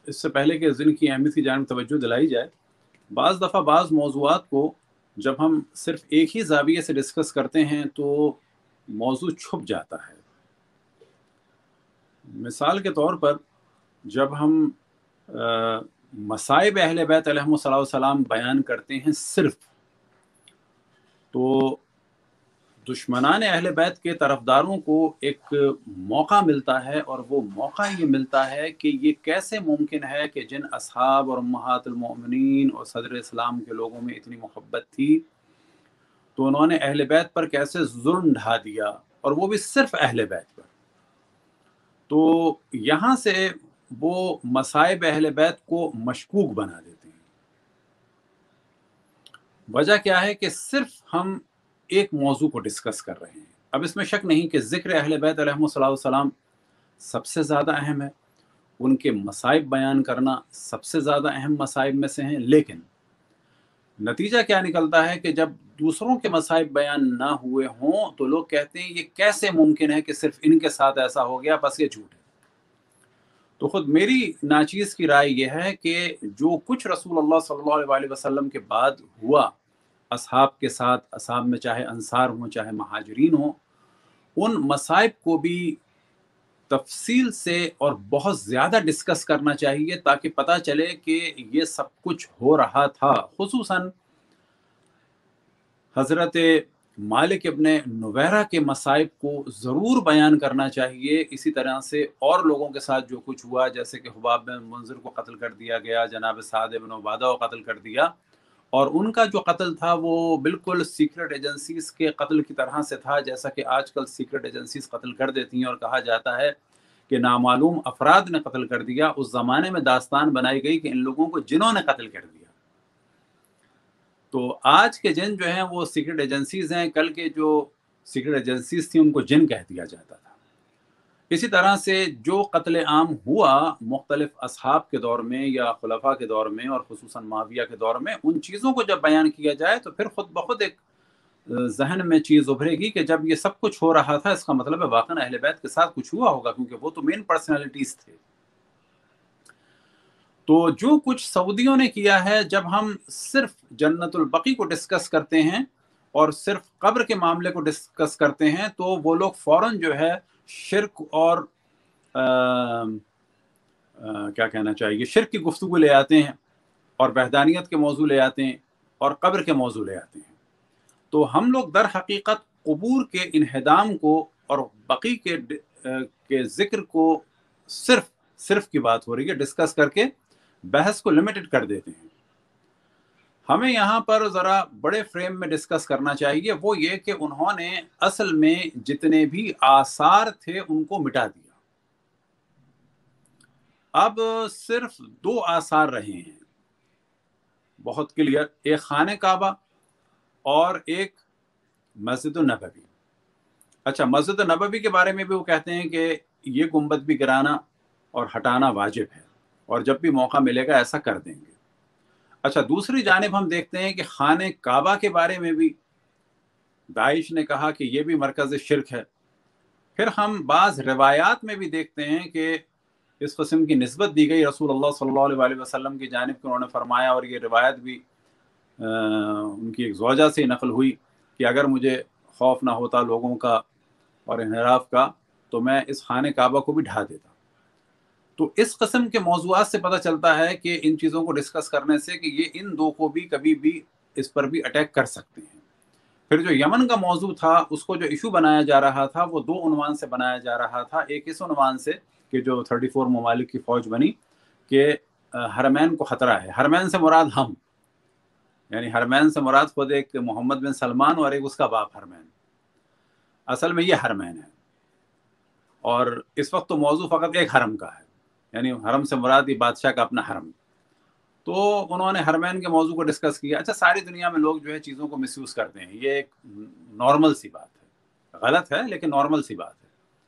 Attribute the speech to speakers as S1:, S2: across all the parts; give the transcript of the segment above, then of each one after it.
S1: اس سے پہلے کہ ज़िन की अहमियत की जानिब तवज्जो दिलाई जाए, बाज़ दफ़ा बाज़ मौज़ूआत को जब हम सिर्फ एक ही ज़ाविये से डिस्कस करते हैं तो मौज़ू छुप जाता है। मिसाल के तौर पर जब हम मसाइब अहले बैत अलैहिस्सलाम बयान करते हैं सिर्फ, तो दुश्मनान अहले बैत के तरफदारों को एक मौका मिलता है, और वो मौका ये मिलता है कि ये कैसे मुमकिन है कि जिन असहाब और उम्महातुल मोमिनीन और सदर इस्लाम के लोगों में इतनी मोहब्बत थी, तो उन्होंने अहले बैत पर कैसे जुल्म ढा दिया, और वो भी सिर्फ अहले बैत पर। तो यहाँ से वो मसाइब अहले बैत को मशकूक बना देते हैं। वजह क्या है कि सिर्फ हम एक मौजू को डिस्कस कर रहे हैं। अब इसमें शक नहीं कि ज़िक्र अहले बैत अलैहिस्सलाम सबसे ज़्यादा अहम है, उनके मसाइब बयान करना सबसे ज़्यादा अहम मसाइब में से हैं, लेकिन नतीजा क्या निकलता है कि जब दूसरों के मसाइब बयान ना हुए हों तो लोग कहते हैं ये कैसे मुमकिन है कि सिर्फ इनके साथ ऐसा हो गया, बस ये झूठ है। तो खुद मेरी नाचीज़ की राय यह है कि जो कुछ रसूलुल्लाह सल्लल्लाहु अलैहि वसल्लम के बाद हुआ असहाब के साथ, असहाब में चाहे अंसार हों चाहे महाजरीन हों, उन मसाइब को भी तफसील से और बहुत ज़्यादा डिस्कस करना चाहिए ताकि पता चले कि ये सब कुछ हो रहा था। खुसूसन हज़रत मालिक इब्ने नुवैरा के मसाइब को ज़रूर बयान करना चाहिए। इसी तरह से और लोगों के साथ जो कुछ हुआ, जैसे कि हुबाब बिन मुंज़िर को कत्ल कर दिया गया, जनाब साद इब्न उबादा को कत्ल कर दिया, और उनका जो कत्ल था वो बिल्कुल सीक्रेट एजेंसीज़ के कत्ल की तरह से था, जैसा कि आजकल सीक्रेट एजेंसीज़ कत्ल कर देती हैं और कहा जाता है कि नामालूम अफराद ने कत्ल कर दिया। उस ज़माने में दास्तान बनाई गई कि इन लोगों को जिनों ने कत्ल कर दिया। तो आज के जिन जो हैं वो सीक्रेट एजेंसीज़ हैं, कल के जो सीक्रेट एजेंसीज़ थी उनको जिन कह दिया जाता था। इसी तरह से जो कत्ल आम हुआ मुख्तलिफ असहाब के दौर में या खुलफा के दौर में और खुसूसन माविया के दौर में, उन चीज़ों को जब बयान किया जाए तो फिर खुद ब खुद एक जहन में चीज़ उभरेगी कि जब ये सब कुछ हो रहा था इसका मतलब है वाक़न अहले बैत के साथ कुछ हुआ होगा, क्योंकि वो तो मेन पर्सनैलिटीज़ थे। तो जो कुछ सऊदियों ने किया है, जब हम सिर्फ जन्नतुल बकी को डिस्कस करते हैं और सिर्फ कब्र के मामले को डिस्कस करते हैं, तो वो लोग फौरन जो है शिर्क और क्या कहना चाहिए, शिर्क की गुफ्तगू ले आते हैं और वहदानियत के मौजू ले आते हैं और कब्र के मौजू ले आते हैं। तो हम लोग दर हकीकत क़ुबूर के इन्हिदाम को और बकी के ज़िक्र को सिर्फ की बात हो रही है डिस्कस करके बहस को लिमिटेड कर देते हैं। हमें यहाँ पर ज़रा बड़े फ्रेम में डिस्कस करना चाहिए, वो ये कि उन्होंने असल में जितने भी आसार थे उनको मिटा दिया। अब सिर्फ दो आसार रहे हैं बहुत क्लियर, एक खाने काबा और एक मस्जिद नबवी। अच्छा, मस्जिद नबवी के बारे में भी वो कहते हैं कि ये गुंबद भी गिराना और हटाना वाजिब है और जब भी मौका मिलेगा ऐसा कर देंगे। अच्छा, दूसरी जानिब हम देखते हैं कि खाने काबा के बारे में भी दाइश ने कहा कि ये भी मरकज़ शिरक है। फिर हम बाज़ रिवायात में भी देखते हैं कि इस किस्म की निस्बत दी गई रसूलुल्लाह सल्लल्लाहु अलैहि वसल्लम की जानिब कि उन्होंने फरमाया, और ये रिवायत भी उनकी एक ज़ौजा से नकल हुई कि अगर मुझे खौफ ना होता लोगों का और इन्हिराफ का तो मैं इस खाने काबा को भी ढा देता। तो इस किस्म के मौज़ूआत से पता चलता है कि इन चीज़ों को डिस्कस करने से कि ये इन दो को भी कभी भी इस पर भी अटैक कर सकते हैं। फिर जो यमन का मौजू था उसको जो इशू बनाया जा रहा था वो दो उन्वान से बनाया जा रहा था। एक इस उन्वान से कि जो 34 ममालिक की फ़ौज बनी कि हरमैन को ख़तरा है। हरमैन से मुराद हम, यानी हरमैन से मुराद खुद एक मोहम्मद बिन सलमान और एक उसका बाप हरमैन, असल में ये हरमैन है। और इस वक्त तो मौजू फ़कत एक हरम का है, यानी हरम से मुराद ये बादशाह का अपना हरम। तो उन्होंने हरमैन के मौजू को डिस्कस किया। अच्छा, सारी दुनिया में लोग जो है चीज़ों को मिसयूज़ करते हैं, ये एक नॉर्मल सी बात है, गलत है लेकिन नॉर्मल सी बात है।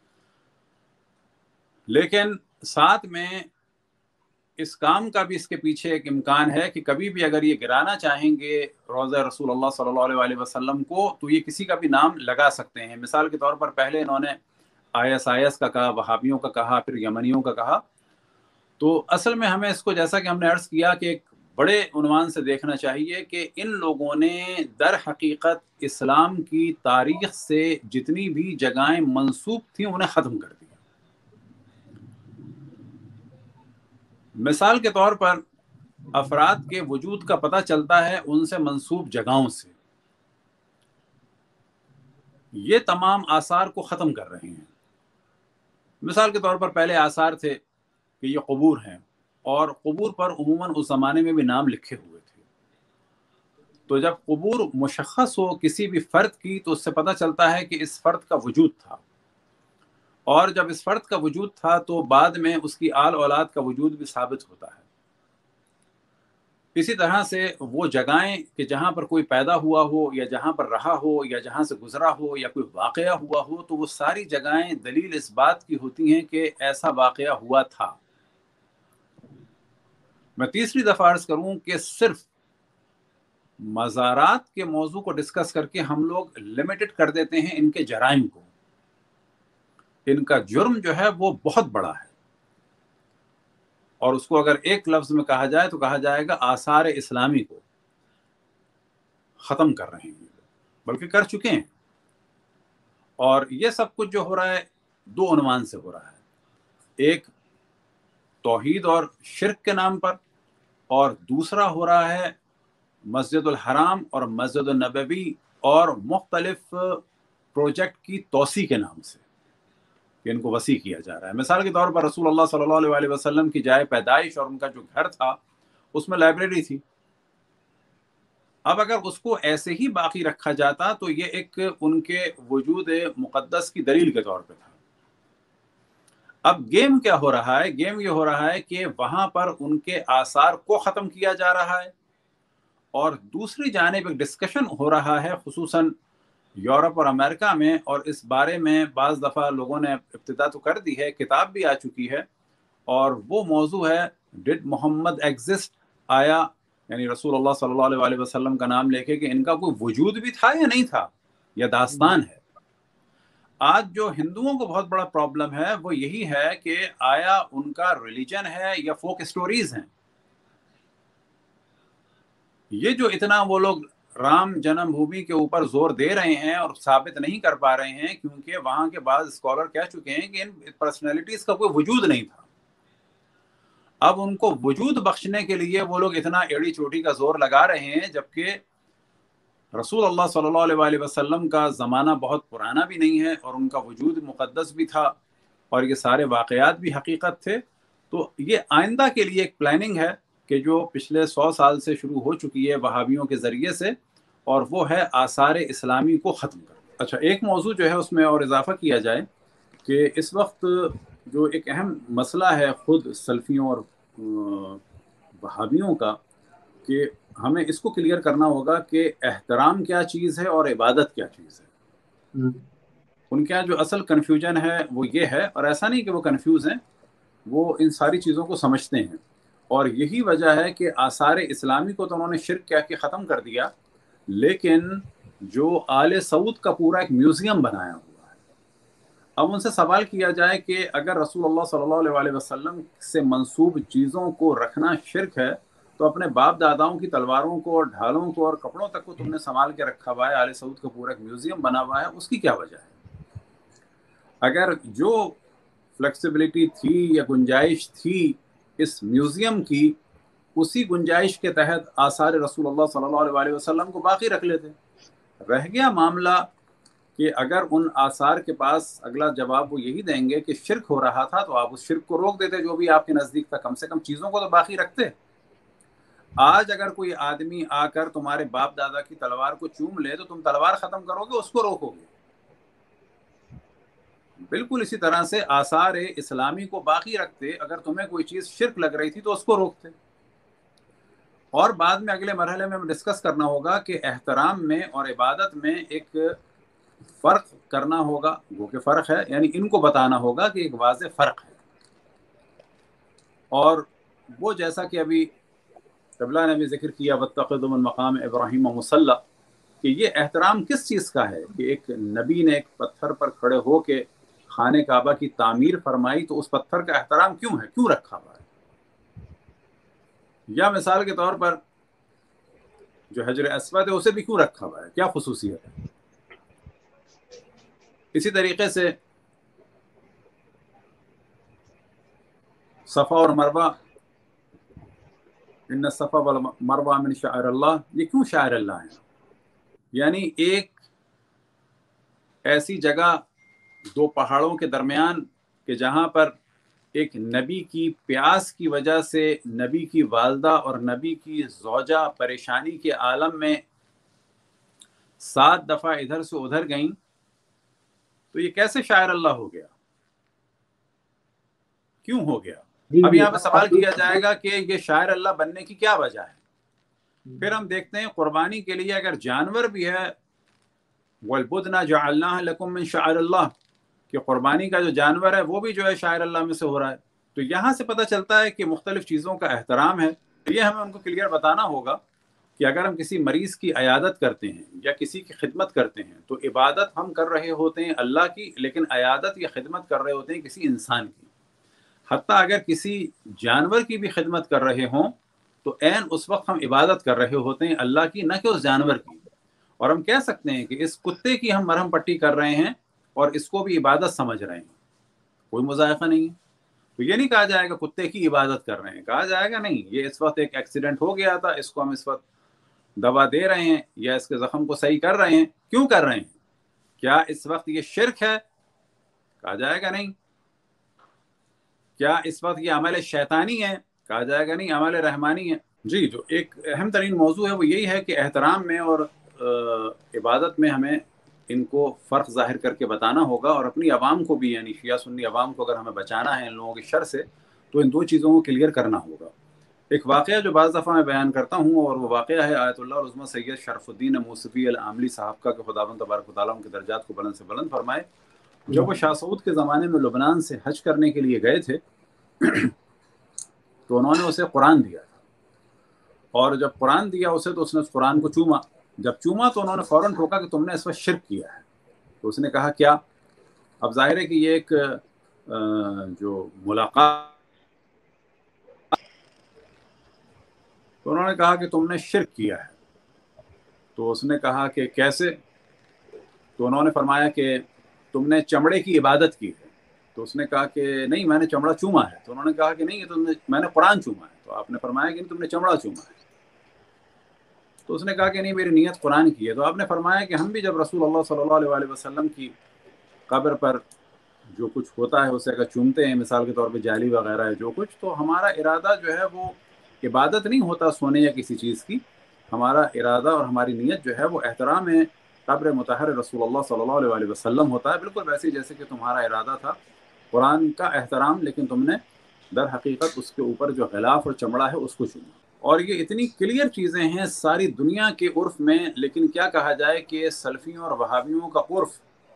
S1: लेकिन साथ में इस काम का भी इसके पीछे एक इम्कान है कि कभी भी अगर ये गिराना चाहेंगे रोज़ा रसूलुल्लाह सल्लल्लाहु अलैहि वसल्लम को तो ये किसी का भी नाम लगा सकते हैं। मिसाल के तौर पर पहले इन्होंने ISIS का कहा, वहाबियों का कहा, फिर यमनियों का कहा। تو اصل میں ہمیں اس کو جیسا کہ ہم نے عرض کیا کہ ایک بڑے عنوان سے دیکھنا چاہیے کہ ان لوگوں نے در حقیقت اسلام کی تاریخ سے جتنی بھی جگہیں منسوب تھیں انہیں ختم کر دیا۔ مثال کے طور پر افراد کے وجود کا پتہ چلتا ہے ان سے منسوب جگہوں سے، یہ تمام آثار کو ختم کر رہے ہیں۔ مثال کے طور پر پہلے آثار تھے کہ یہ قبور ہیں، اور قبور پر عموماً اس زمانے میں بھی نام لکھے ہوئے تھے، تو جب قبور مشخص ہو کسی بھی فرد کی تو اس سے پتہ چلتا ہے کہ اس فرد کا وجود تھا، اور جب اس فرد کا وجود تھا تو بعد میں اس کی آل اولاد کا وجود بھی ثابت ہوتا ہے۔ اسی طرح سے وہ جگہیں کہ جہاں پر کوئی پیدا ہوا ہو یا جہاں پر رہا ہو یا جہاں سے گزرا ہو یا کوئی واقعہ ہوا ہو، تو وہ ساری جگہیں دلیل اس بات کی ہوتی ہیں کہ ایسا واقعہ ہوا تھا۔ میں تیسری دفعہ عرض کروں کہ صرف مزارات کے موضوع کو ڈسکس کر کے ہم لوگ لمیٹڈ کر دیتے ہیں ان کے جرائم کو۔ ان کا جرم جو ہے وہ بہت بڑا ہے، اور اس کو اگر ایک لفظ میں کہا جائے تو کہا جائے گا آثار اسلامی کو ختم کر رہے ہیں، بلکہ کر چکے ہیں۔ اور یہ سب کچھ جو ہو رہا ہے دو عنوان سے ہو رہا ہے، ایک توحید اور شرک کے نام پر، اور دوسرا ہو رہا ہے مسجد الحرام اور مسجد النبوی اور مختلف پروجیکٹ کی توسیع کے نام سے کہ ان کو وسیع کیا جا رہا ہے۔ مثال کے طور پر رسول اللہ صلی اللہ علیہ وسلم کی جائے پیدائش اور ان کا جو گھر تھا اس میں لائبریری تھی، اب اگر اس کو ایسے ہی باقی رکھا جاتا تو یہ ایک ان کے وجود مقدس کی دلیل کے طور پہ تھا۔ اب گیم کیا ہو رہا ہے؟ گیم یہ ہو رہا ہے کہ وہاں پر ان کے آثار کو ختم کیا جا رہا ہے، اور دوسری جانب ایک ڈسکشن ہو رہا ہے خصوصاً یورپ اور امریکہ میں، اور اس بارے میں بعض دفعہ لوگوں نے ابتدا تو کر دی ہے، کتاب بھی آ چکی ہے، اور وہ موضوع ہے ڈڈ محمد ایگزسٹ، آیا یعنی رسول اللہ صلی اللہ علیہ وسلم کا نام لے کے کہ ان کا کوئی وجود بھی تھا یا نہیں تھا، یا داستان ہے۔ آج جو ہندوؤں کو بہت بڑا پرابلم ہے وہ یہی ہے کہ آیا ان کا ریلیجن ہے یا فوک سٹوریز ہیں۔ یہ جو اتنا وہ لوگ رام جنم بھومی کے اوپر زور دے رہے ہیں اور ثابت نہیں کر پا رہے ہیں، کیونکہ وہاں کے بعض اسکالر کہہ چکے ہیں کہ ان پرسنالٹیز کا کوئی وجود نہیں تھا۔ اب ان کو وجود بخشنے کے لیے وہ لوگ اتنا ایڑی چوٹی کا زور لگا رہے ہیں، جبکہ رسول اللہ صلی اللہ علیہ وسلم کا زمانہ بہت پرانا بھی نہیں ہے، اور ان کا وجود مقدس بھی تھا، اور یہ سارے واقعات بھی حقیقت تھے۔ تو یہ آئندہ کے لیے ایک پلاننگ ہے کہ جو پچھلے 100 سال سے شروع ہو چکی ہے وہابیوں کے ذریعے سے، اور وہ ہے آثار اسلامی کو ختم کرنا۔ اچھا، ایک موضوع جو ہے اس میں اور اضافہ کیا جائے کہ اس وقت جو ایک اہم مسئلہ ہے خود سلفیوں اور وہابیوں کا، کہ ہمیں اس کو کلیئر کرنا ہوگا کہ احترام کیا چیز ہے اور عبادت کیا چیز ہے۔ ان کا جو اصل کنفیوژن ہے وہ یہ ہے، اور ایسا نہیں کہ وہ کنفیوز ہیں، وہ ان ساری چیزوں کو سمجھتے ہیں، اور یہی وجہ ہے کہ آثار اسلامی کو تو انہوں نے شرک کہہ کے ختم کر دیا، لیکن جو آل سعود کا پورا ایک میوزیم بنایا ہوا ہے۔ اب ان سے سوال کیا جائے کہ اگر رسول اللہ صلی اللہ علیہ وسلم سے منسوب چیزوں کو رکھنا شرک ہے، تو اپنے باپ داداؤں کی تلواروں کو اور ڈھالوں کو اور کپڑوں تک کو تم نے سنبھال کے رکھا ہوا ہے، آل سعود کا پورا ایک میوزیم بنا ہوا ہے، اس کی کیا وجہ ہے؟ اگر جو فلیکسیبلٹی تھی یا گنجائش تھی اس میوزیم کی، اسی گنجائش کے تحت آثار رسول اللہ صلی اللہ علیہ وسلم کو باقی رکھ لیتے۔ رہ گیا معاملہ کہ اگر ان آثار کے پاس اگلا جواب وہ یہی دیں گے کہ شرک ہو رہا تھا، تو آپ اس شرک کو روک دیتے جو بھی آپ کے نزدیک تھا، کم سے کم چیزوں کو تو باقی رکھتے۔ آج اگر کوئی آدمی آ کر تمہارے باپ دادا کی تلوار کو چوم لے تو تم تلوار ختم کرو گے، اس کو روکو گے؟ بالکل اسی طرح سے آثار اسلامی کو باقی رکھتے، اگر تمہیں کوئی چیز شرک لگ رہی تھی تو اس کو روکتے۔ اور بعد میں اگلے مرحلے میں ہمیں ڈسکس کرنا ہوگا کہ احترام میں اور عبادت میں ایک فرق کرنا ہوگا، وہ کہ فرق ہے، یعنی ان کو بتانا ہوگا کہ ایک واضح فرق ہے۔ اور وہ جیسا کہ ابھی قبلہ نے بھی ذکر کیا وَاتَّخِذُوا مِن مقام ابراہیم مصلی، کہ یہ احترام کس چیز کا ہے کہ ایک نبی نے ایک پتھر پر کھڑے ہو کے خانہ کعبہ کی تعمیر فرمائی، تو اس پتھر کا احترام کیوں ہے، کیوں رکھا ہوا ہے؟ یا مثال کے طور پر جو حجر اسود ہے اسے بھی کیوں رکھا ہوا ہے، کیا خصوصیت ہے؟ اسی طریقے سے صفا اور مروہ، ان الصفا والمروہ من شعائر اللہ، یہ کیوں شاعر اللہ ہیں؟ یعنی ایک ایسی جگہ دو پہاڑوں کے درمیان کہ جہاں پر ایک نبی کی پیاس کی وجہ سے نبی کی والدہ اور نبی کی زوجہ پریشانی کے عالم میں 7 دفعہ ادھر سے ادھر گئیں، تو یہ کیسے شاعر اللہ ہو گیا؟ کیوں ہو گیا؟
S2: جی
S1: اب
S2: جی
S1: یہاں پہ سوال کیا جائے گا کہ یہ شاعر اللہ بننے کی کیا وجہ ہے؟ پھر ہم دیکھتے ہیں قربانی کے لیے اگر جانور بھی ہے، وَالْبُدْنَ جَعَلْنَاهَا لَكُم مِّن شَعَائِرِ اللَّهِ، کہ قربانی کا جو جانور ہے وہ بھی جو ہے شاعر اللہ میں سے ہو رہا ہے. تو یہاں سے پتہ چلتا ہے کہ مختلف چیزوں کا احترام ہے. یہ ہمیں ان کو کلیئر بتانا ہوگا کہ اگر ہم کسی مریض کی عیادت کرتے ہیں یا کسی کی خدمت کرتے ہیں تو عبادت ہم کر رہے ہوتے ہیں اللہ کی، لیکن عیادت یا خدمت کر رہے ہوتے ہیں کسی انسان کی. حتیٰ اگر کسی جانور کی بھی خدمت کر رہے ہوں تو عین اس وقت ہم عبادت کر رہے ہوتے ہیں اللہ کی، نہ کہ اس جانور کی. اور ہم کہہ سکتے ہیں کہ اس کتے کی ہم مرہم پٹی کر رہے ہیں اور اس کو بھی عبادت سمجھ رہے ہیں، کوئی مذائقہ نہیں ہے. تو یہ نہیں کہا جائے گا کتے کی عبادت کر رہے ہیں، کہا جائے گا نہیں، یہ اس وقت ایک ایکسیڈنٹ ہو گیا تھا، اس کو ہم اس وقت دوا دے رہے ہیں یا اس کے زخم کو صحیح کر رہے ہیں. کیوں کر رہے ہیں؟ کیا اس وقت یہ شرک ہے؟ کہا جائے گا نہیں. کیا اس وقت یہ عمل شیطانی ہے؟ کہا جائے گا نہیں، عمل رحمانی ہے. جی، جو ایک اہم ترین موضوع ہے وہ یہی ہے کہ احترام میں اور عبادت میں ہمیں ان کو فرق ظاہر کر کے بتانا ہوگا، اور اپنی عوام کو بھی، یعنی شیعہ سنی عوام کو اگر ہمیں بچانا ہے ان لوگوں کی شر سے تو ان دو چیزوں کو کلیئر کرنا ہوگا. ایک واقعہ جو بعض دفعہ میں بیان کرتا ہوں، اور وہ واقعہ ہے آیت اللہ العظمہ سید شرف الدین موسفی العاملی صاحب کا، کہ خداوند تبارک و تعالیٰ ان کے درجات کو بلند سے بلند فرمائے. جب وہ شاہ سعود کے زمانے میں لبنان سے حج کرنے کے لیے گئے تھے تو انہوں نے اسے قرآن دیا تھا، اور جب قرآن دیا اسے تو اس نے اس قرآن کو چوما. جب چوما تو انہوں نے فوراً ٹھوکا کہ تم نے اس وقت شرک کیا ہے. تو اس نے کہا کیا؟ اب ظاہر ہے کہ یہ ایک جو ملاقات، تو انہوں نے کہا کہ تم نے شرک کیا ہے. تو اس نے کہا کہ کیسے؟ تو انہوں نے فرمایا کہ تم نے چمڑے کی عبادت کی ہے. تو اس نے کہا کہ نہیں، میں نے چمڑا چوما ہے. تو انہوں نے کہا کہ نہیں، یہ میں نے قرآن چوما ہے. تو آپ نے فرمایا کہ نہیں، تم نے چمڑا چوما ہے. تو اس نے کہا کہ نہیں، میری نیت قرآن کی ہے. تو آپ نے فرمایا کہ ہم بھی جب رسول اللہ صلی اللہ علیہ وسلم کی قبر پر جو کچھ ہوتا ہے اسے اگر چومتے ہیں، مثال کے طور پہ جالی وغیرہ ہے جو کچھ، تو ہمارا ارادہ جو ہے وہ عبادت نہیں ہوتا سونے یا کسی چیز کی. ہمارا ارادہ اور ہماری نیت جو ہے وہ احترام ہے قبر مطہر رسول اللہ صلی اللہ علیہ وسلم ہوتا ہے. بالکل ویسے ہی جیسے کہ تمہارا ارادہ تھا قرآن کا احترام، لیکن تم نے در حقیقت اس کے اوپر جو غلاف اور چمڑا ہے اس کو چوما. اور یہ اتنی کلیئر چیزیں ہیں ساری دنیا کے عرف میں، لیکن کیا کہا جائے کہ سلفیوں اور وہابیوں کا عرف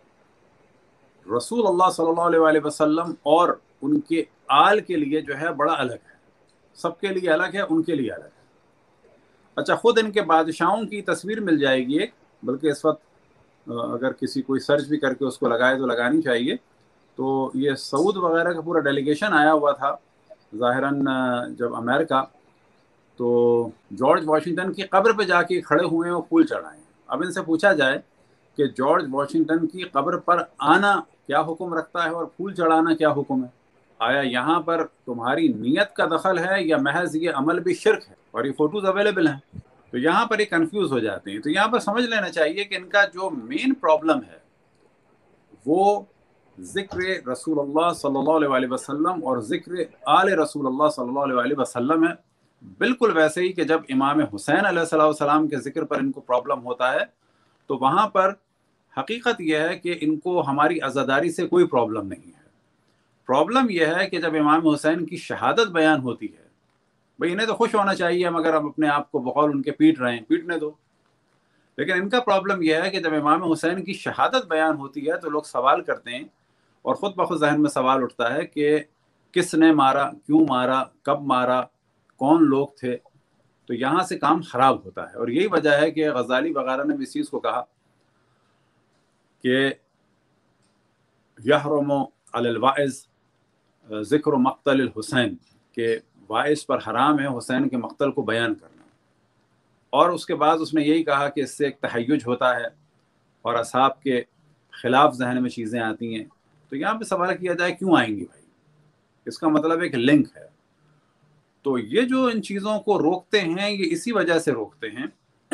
S1: رسول اللہ صلی اللہ علیہ وسلم اور ان کے آل کے لیے جو ہے بڑا الگ ہے. سب کے لیے الگ ہے، ان کے لیے الگ ہے. اچھا، خود ان کے بادشاہوں کی تصویر مل جائے گی ایک، بلکہ اس وقت اگر کسی کوئی سرچ بھی کر کے اس کو لگائے تو لگانی چاہیے. تو یہ سعود وغیرہ کا پورا ڈیلیگیشن آیا ہوا تھا ظاہراً جب امریکہ، تو جارج واشنگٹن کی قبر پہ جا کے کھڑے ہوئے ہیں اور پھول چڑھائے ہیں. اب ان سے پوچھا جائے کہ جارج واشنگٹن کی قبر پر آنا کیا حکم رکھتا ہے اور پھول چڑھانا کیا حکم ہے؟ آیا یہاں پر تمہاری نیت کا دخل ہے یا محض یہ عمل بھی شرک ہے؟ اور یہ فوٹوز اویلیبل ہیں. تو یہاں پر یہ کنفیوز ہو جاتے ہیں. تو یہاں پر سمجھ لینا چاہیے کہ ان کا جو مین پرابلم ہے وہ ذکر رسول اللہ صلی اللہ علیہ وسلم اور ذکر آل رسول اللہ صلی اللہ علیہ وسلم ہے. بالکل ویسے ہی کہ جب امام حسین علیہ السلام کے ذکر پر ان کو پرابلم ہوتا ہے تو وہاں پر حقیقت یہ ہے کہ ان کو ہماری عزاداری سے کوئی پرابلم نہیں ہے. پرابلم یہ ہے کہ جب امام حسین کی شہادت بیان ہوتی ہے، بھئی انہیں تو خوش ہونا چاہیے، مگر اب اپنے آپ کو بقول ان کے پیٹ رہے ہیں، پیٹنے دو. لیکن ان کا پرابلم یہ ہے کہ جب امام حسین کی شہادت بیان ہوتی ہے تو لوگ سوال کرتے ہیں، اور خود بخود ذہن میں سوال اٹھتا ہے کہ کس نے مارا، کیوں مارا، کب مارا، کون لوگ تھے. تو یہاں سے کام خراب ہوتا ہے. اور یہی وجہ ہے کہ غزالی وغیرہ نے بھی اس چیز کو کہا کہ یحرم علی الواعظ ذکر مقتل الحسین، کہ باعث پر حرام ہے حسین کے مقتل کو بیان کرنا، اور اس کے بعد اس نے یہی کہا کہ اس سے ایک تحیج ہوتا ہے اور اصحاب کے خلاف ذہن میں چیزیں آتی ہیں. تو یہاں پہ سوال کیا جائے کیوں آئیں گی بھائی، اس کا مطلب ایک لنک ہے. تو یہ جو ان چیزوں کو روکتے ہیں یہ اسی وجہ سے روکتے ہیں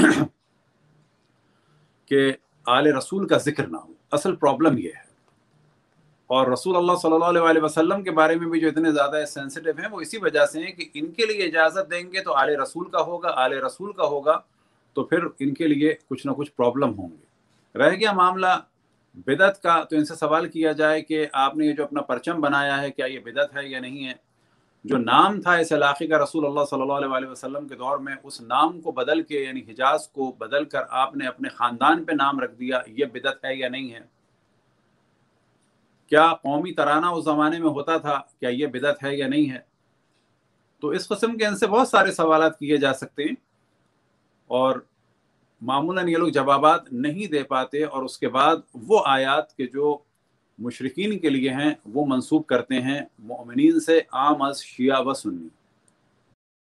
S1: کہ آل رسول کا ذکر نہ ہو. اصل پرابلم یہ ہے. اور رسول اللہ صلی اللہ علیہ وسلم کے بارے میں بھی جو اتنے زیادہ سینسٹیو ہیں وہ اسی وجہ سے ہیں کہ ان کے لیے اجازت دیں گے تو آل رسول کا ہوگا، آل رسول کا ہوگا تو پھر ان کے لیے کچھ نہ کچھ پرابلم ہوں گے. رہ گیا معاملہ بدعت کا، تو ان سے سوال کیا جائے کہ آپ نے یہ جو اپنا پرچم بنایا ہے کیا یہ بدعت ہے یا نہیں ہے. جو نام تھا اس علاقے کا رسول اللہ صلی اللہ علیہ وسلم کے دور میں، اس نام کو بدل کے یعنی حجاز کو بدل کر آپ نے اپنے خاندان پہ نام رکھ دیا، یہ بدعت ہے یا نہیں ہے. کیا قومی ترانہ اس زمانے میں ہوتا تھا، کیا یہ بدعت ہے یا نہیں ہے. تو اس قسم کے ان سے بہت سارے سوالات کیے جا سکتے ہیں اور معمولاً یہ لوگ جوابات نہیں دے پاتے، اور اس کے بعد وہ آیات کے جو مشرکین کے لیے ہیں وہ منسوب کرتے ہیں مومنین سے، عام از شیعہ و سنی.